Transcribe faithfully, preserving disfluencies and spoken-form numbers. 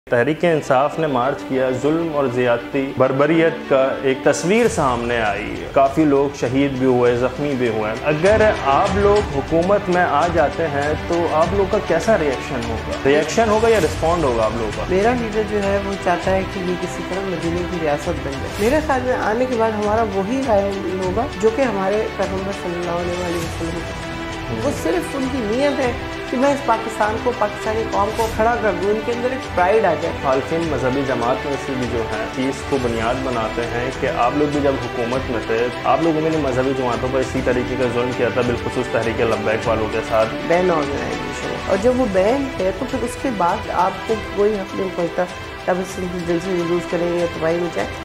तहरीक इंसाफ ने मार्च किया, जुल्म और ज़्यादती बर्बरियत का एक तस्वीर सामने आई। काफ़ी लोग शहीद भी हुए, ज़ख्मी भी हुए। अगर आप लोग हुकूमत में आ जाते हैं तो आप लोग का कैसा रिएक्शन होगा? रिएक्शन होगा या रिस्पॉन्ड होगा आप लोगों का? मेरा लीडर जो है वो चाहता है कि ये किसी तरह मदीने की रियासत बन जाए। मेरे ख्याल में आने के बाद हमारा वही राय होगा जो कि हमारे पैगंबर सल्लल्लाहु अलैहि वसल्लम, वो सिर्फ उनकी नीयत है कि मैं इस पाकिस्तान को, पाकिस्तानी कौम को खड़ा कर दूँ, उनके अंदर एक प्राइड आ जाए। खालफिन मजहबी जमात में से भी जो है चीज़ को बुनियाद बनाते हैं कि आप लोग भी जब हुकूमत में थे, आप लोगों ने मजहबी जमातों पर इसी तरीके का जुल्म किया था, बिलखुसूस तहरीक लब्बैक वालों के साथ। बैन ऑर्गेनाइजेशन है और जब वो बैन है तो फिर उसके बाद आपको कोई हक नहीं पहुँचता, तब इस दिल से जुलूस करेंगे या तबाही में जाए।